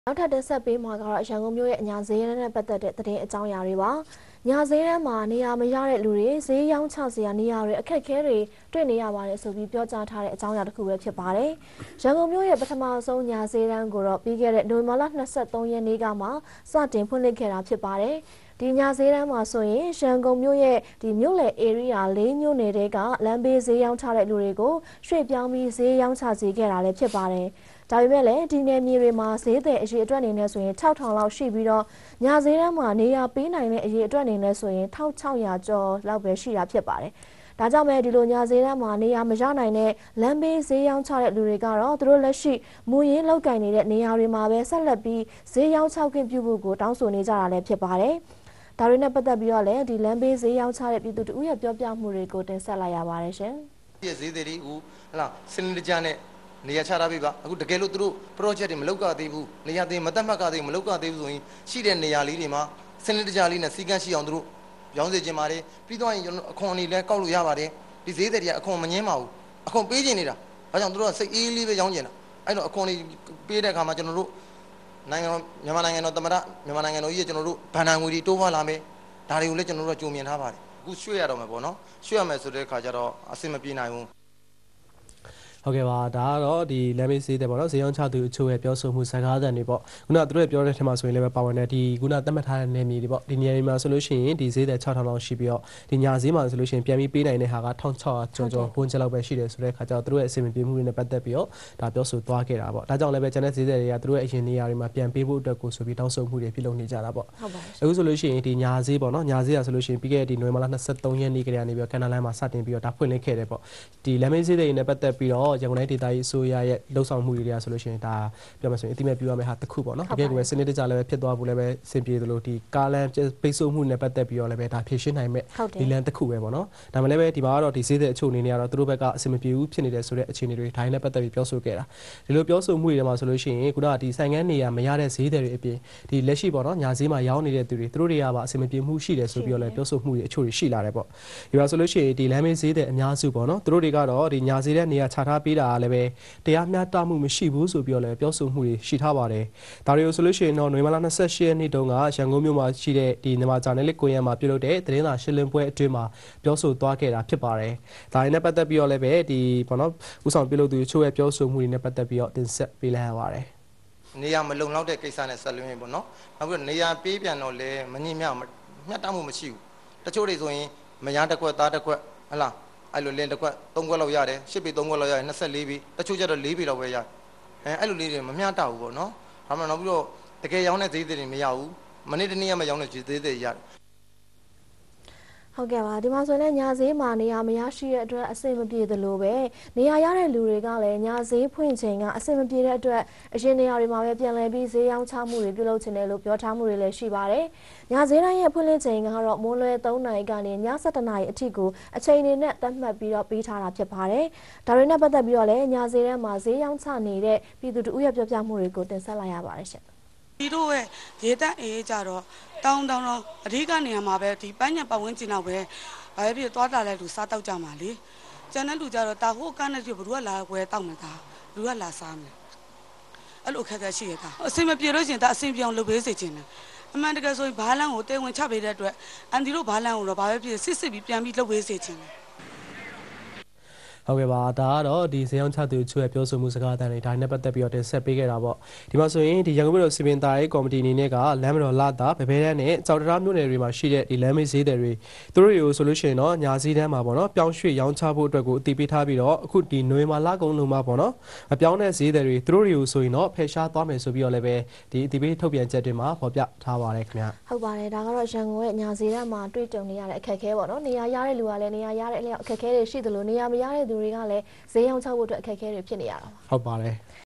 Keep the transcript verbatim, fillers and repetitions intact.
နောက်ထပ်တက်ဆက်ပေးမှာကတော့ရန်ကုန်မြို့ရဲ့ညာဈေးနဲ့ပတ်သက်တဲ့သတင်းအကြောင်းအရာတွေပါညာဈေးတန်းမှာနေရာမရတဲ့လူတွေဈေးရောင်းချစရာနေရာတွေအခက်အခဲတွေတွေ့နေရပါတယ်ဆိုပြီးပြောကြားထားတဲ့အကြောင်းအရာတစ်ခုပဲဖြစ်ပါတယ်ရန်ကုန်မြို့ရဲ့ပထမဆုံးညာဈေးတန်းကိုတော့ပြီးခဲ့တဲ့နိုဝင်ဘာလ၂၃ရက်နေ့ကမှစတင်ဖွင့်လှစ်ခဲ့တာဖြစ်ပါတယ်ဒီညာဈေးတန်းမှာဆိုရင်ရန်ကုန်မြို့ရဲ့ဒီမြို့လယ် area လေးမြို့နယ်တဲကလမ်းဘေးဈေးရောင်းချတဲ့လူတွေကိုရွှေ့ပြောင်းပြီးဈေးရောင်းချစေခဲ့တာလည်းဖြစ်ပါတယ်ဒါပေမဲ့လည်းဒီနယ်မြေတွေမှာဈေးသည်အရေးအတွက်အနေနဲ့ဆိုရင်၆ထောင်လောက်ရှိပြီးတော့ညာဈေးတန်းမှာနေရာပေးနိုင်တဲ့အရေးအတွက်အနေနဲ့ဆိုရင်၁၆၀၀ကျော်လောက်ပဲရှိတာဖြစ်ပါတယ်။ဒါကြောင့်ပဲဒီလိုညာဈေးတန်းမှာနေရာမရနိုင်တဲ့လမ်းဘေးဈေးရောင်းချတဲ့လူတွေကတော့သူတို့လက်ရှိမူရင်းလောက်ကင်နေတဲ့နေရာတွေမှာပဲဆက်လက်ပြီးဈေးရောင်းချခွင့်ပြုဖို့ကိုတောင်းဆိုနေကြတာလည်းဖြစ်ပါတယ်။ဒါတွေနဲ့ပတ်သက်ပြီးတော့လည်းဒီလမ်းဘေးဈေးရောင်းချတဲ့ပြည်သူတို့ရဲ့ပြောပြမှုတွေကိုတင်ဆက်လိုက်ရပါတယ်ရှင်။ဒီဈေးသည်တွေကိုဟလာစနစ်တကျနဲ့နေရာချထားပေးပါအခုတကယ်လို့သူတို့ project တွေမလုပ်ကြသေးဘူးနေရာသေးမတတ်မှတ်ကြသေးဘူးမလုပ်ကြသေးဘူးဆိုရင်ရှိတဲ့နေရာလေးတွေမှာစနစ်တကျလေးနဲ့စီကန်းရှိအောင်သူတို့ရောင်းစေချင်ပါတယ်ပြီးတော့ရင်အခွန်အနေလည်းကောက်လို့ရပါတယ်ဒီဈေးတွေကအခွန်မငင်းပါဘူးအခွန်ပေးချင်နေတာဒါကြောင့်သူတို့ကစိတ်အေးလေးပဲရောင်းချင်တာအဲ့တော့အခွန်တွေပေးတဲ့အခါမှာကျွန်တော်တို့နိုင်ငံတော်မြန်မာနိုင်ငံတော်သမ္မတမြန်မာနိုင်ငံတော်ကြီးကကျွန်တော်တို့ဗန်ဒန်ငွေတွေတိုးပွားလာမယ်ဒါတွေကိုလည်းကျွန်တော်တို့ကြိုမြင်ထားပါတယ်အခုရွှေ့ရတော့မယ်ပေါ့နော်ရွှေ့ရမယ်ဆိုတဲ့အခါကျတော့အဆင်မပြေနိုင်ဘူးဟုတ်ကဲ့ပါဒါကတော့ဒီလမ်းမေးစေးတဲ့ပေါ့နော်ဈေးရောင်းချသူအချို့ရဲ့ပြောဆိုမှုစကားသံတွေပေါ့ခုနကသူတို့ပြောတဲ့ထက်မှဆိုရင်လည်းပါဝင်တဲ့ဒီခုနသတ်မှတ်ထားတဲ့နေမြေတွေပေါ့ဒီနေရာတွေမှာဆိုလို့ရှိရင်ဒီဈေးတဲ့၆ထောင်လောက်ရှိပြီးတော့ဒီညာဈေးမှာဆိုလို့ရှိရင်ပြန်ပြီးပေးနိုင်တဲ့ဟာက၁၆၀၀ကျော်ကျော်ဝန်ကျလောက်ပဲရှိတယ်ဆိုတဲ့အခါကျတော့သူတို့ရဲ့အစီအမံပြေမှုတွေနဲ့ပတ်သက်ပြီးတော့ဒါပြောဆိုသွားခဲ့တာပေါ့ဒါကြောင့်လည်းပဲကျန်တဲ့ဈေးတဲ့တွေကသူတို့ရဲ့အရင်နေရာတွေမှာပြန်ပေးဖို့အတွက်ကိုဆိုပြီးတောင်းဆိုမှုတွေပြုလုပ်နေကြတာပေါ့အခုဆိုလို့ရှိရင်ဒီညာဈေးပေါ့နော်ညာဈေးကဆိုလို့ရှိရင်ပြီးခဲ့တဲ့ဒီနိုဝင်ဘာလ၂၃ရက်နေ့ကတည်းကနေပြီးတော့ကန်နာလန်မှာစတင်ပြီးတော့ဒါဖွင့်လှစ်ခဲ့တယ်ပေါ့ဒီလမ်းမေးဈေးတွေနဲ့ပတ်သက်ပြီးတော့ရန်ကုန်တိုင်းဒေသကြီးဆိုရရဲ့လှုပ်ဆောင်မှုတွေဆိုလို့ရှိရင်ဒါပြောမှဆိုရင်အတိမဲ့ပြရမယ့်ဟာတစ်ခုပေါ့နော်တကယ်ကိုပဲစနစ်တကျလည်းပဲဖြစ်သွားဖို့လည်းပဲစင်ပြေသလိုဒီကားလမ်းပိတ်ဆို့မှုနဲ့ပတ်သက်ပြီးတော့လည်းပဲဒါဖြည့်ရှင်းနိုင်မဲ့ဒီလမ်းတစ်ခုပဲပေါ့နော်ဒါမှလည်းပဲဒီမှာကတော့ဒီဈေးတဲ့အချို့အနေနဲ့ကတော့သူတို့ဘက်ကအဆင်မပြေဘူးဖြစ်နေတဲ့ဆိုတဲ့အခြေအနေတွေဒါနဲ့ပတ်သက်ပြီးပြောဆိုခဲ့တာဒီလိုပြောဆိုမှုတွေမှာဆိုလို့ရှိရင်ခုနကဒီဆိုင်ငန်းနေရမရတဲ့ဈေးတွေအပြင်ဒီလက်ရှိပေါ့နော်ညာဈေးမှာရောင်းနေတဲ့သူတွေသူတို့တွေကပါအဆင်မပြေမှုရှိတယ်ဆိုပြီးတော့လည်းပြောဆိုမှုတွေအချို့တွေရှိလာတယ်ပေါ့ဒီမှာဆိုလို့ရှိရင်ဒီလမ်းမေးဈေးတဲ့အများစုပေါ့နော်သူတို့တွေကတော့ဒီညာဈေးတဲ့နေရာချထားပေးတာလည်းပဲတရားမျှတမှုမရှိဘူးဆိုပြီးတော့လည်းပြောဆိုမှုတွေရှိထားပါတယ်။ဒါတွေကိုဆိုလို့ရှိရင်တော့နိုဝင်ဘာလ၂၈ရက်နေ့တုန်းကရန်ကုန်မြို့မှာရှိတဲ့ဒီမြန်မာဂျာနယ်လစ်ကွန်ရက်မှာပြုလုပ်တဲ့သတင်းစာရှင်းလင်းပွဲအတွင်းမှာပြောဆိုသွားခဲ့တာဖြစ်ပါတယ်။ဒါတွေနဲ့ပတ်သက်ပြီးတော့လည်းပဲဒီဘောနော်ဥဆောင်ပြုလုပ်သူချို့ရဲ့ပြောဆိုမှုတွေနဲ့ပတ်သက်ပြီးတော့တင်ဆက်ပေးလိုက်ရပါတယ်။နေရာမလုံလောက်တဲ့ကိစ္စနဲ့ဆက်လွှင်းပေါ့နော်။နောက်ပြီးတော့နေရာပေးပြန်တော့လည်းမငြင်းမြမျှတမှုမရှိဘူး။တချို့တွေဆိုရင်မရတစ်ခွက်သားတစ်ခွက်ဟလားအဲ့လိုလင်းတစ်ခွက်သုံးခွက်လောက်ရတယ်ရှစ်ပေသုံးခွက်လောက်ရတယ်၂၄ပေတချို့ကျတော့၄ပေလောက်ပဲရတယ်အဲအဲ့လိုလေးတွေမမျှတဘူးပေါ့နော်ဒါမှမဟုတ်ပြီးတော့တကယ်ရောင်းတဲ့ဈေးတွေမရဘူးမနေ့တနေ့ကမှရောင်းတဲ့ဈေးတွေရတယ်ဟုတ်ကဲ့ပါဒီမှာဆိုရင်ညာဈေးမှာနေရာမရရှိတဲ့အတွက်အဆင်မပြေသလိုပဲနေရာရတဲ့လူတွေကလည်းညာဈေးဖွင့်ချိန်ကအဆင်မပြေတဲ့အတွက်အရင်နေရာတွေမှာပဲပြန်လည်ပြီးဈေးရောင်းချမှုတွေပြုလုပ်ချင်တယ်လို့ပြောထားမှုတွေလည်းရှိပါတယ်ညာဈေးတိုင်းရဲ့ဖွင့်လှစ်ချိန်ကတော့မွန်းလွဲ၃နာရီကနေည၁၁နာရီအထိကိုအချိန်တွေနဲ့သတ်မှတ်ပြီးတော့ပေးထားတာဖြစ်ပါတယ်ဒါတွေနဲ့ပတ်သက်ပြီးတော့လည်းညာဈေးတန်းမှာဈေးရောင်းချနေတဲ့ပြည်သူတို့ရဲ့ပြောပြမှုတွေကိုတင်ဆက်လိုက်ရပါတယ်ရှင်ဒီတို့ရဲ့ရေတက်အေးကြတော့တောင်းတောင်းတော့အဓိကနေရာမှာပဲဒီပန်းညံပတ်ဝန်းကျင်တော့ပဲဘာပဲဖြစ်သွားတာလဲလူစားတောက်ကြမှာလေကျန်တဲ့လူကြတော့တာဟိုကန်းနဲ့ပြဘလူကလာဝယ်တောက်မှာတာလူကလာစားမယ်အဲ့လိုအခက်အခဲရှိရတာအစင်မပြေလို့ရှင်ဒါအစင်ပြောင်းလုပ်ပေးစေချင်တယ်အမှန်တကယ်ဆိုရင်ဘားလန်းကိုတဲဝင်ချပေးတဲ့အတွက်အန်ဒီတို့ဘားလန်းကိုတော့ဘာပဲဖြစ်စစ်စစ်ပြီးပြန်ပြီးလုပ်ပေးစေချင်တယ်ဟုတ်ကဲ့ပါဒါကတော့ဒီဈေးအောင်ချသူချို့ရဲ့ပြောဆိုမှုစကားအတန်းတွေဒါနဲ့ပတ်သက်ပြီးတော့တင်ဆက်ပေးခဲ့တာပေါ့ဒီမှာဆိုရင်ဒီရန်ကုန်မြို့စီပင်သားရေးကော်မတီအနေနဲ့ကလမ်းမတော်လာတာဗဘဲတန်းနဲ့ကြောက်တရားမြို့နယ်တွေမှာရှိတဲ့ဒီလမ်းမေးဈေးတွေသူတို့တွေကိုဆိုလို့ရှိရင်တော့ညာဈေးတန်းမှာပေါ့နော်ပြောင်းရွှေ့ရောင်းချဖို့အတွက်ကိုအတိပေးထားပြီးတော့အခုဒီနိုဝင်ဘာလကုန်လုံးမှာပေါ့နော်မပြောင်းတဲ့ဈေးတွေသူတို့တွေကိုဆိုရင်တော့ဖယ်ရှားသွားမယ်ဆိုပြီးတော့လည်းပဲဒီအတိပေးထုတ်ပြန်ချက်တွေမှာဖော်ပြထားပါတယ်ခင်ဗျဟုတ်ပါတယ်ဒါကတော့ရန်ကုန်ရဲ့ညာဈေးတန်းမှာတွေ့ကြုံနေရတဲ့အခက်အခဲပေါ့နော်နေရာရတဲ့လူကလည်းနေရာရတဲ့အလျောက်အခက်အခဲတွေရှိသလိုနေရာမရတဲ့သူတွေကလည်းဈေးရောင်းချဖို့အတွက်အခက်အခဲတွေဖြစ်နေရတာပါဟုတ်ပါတယ်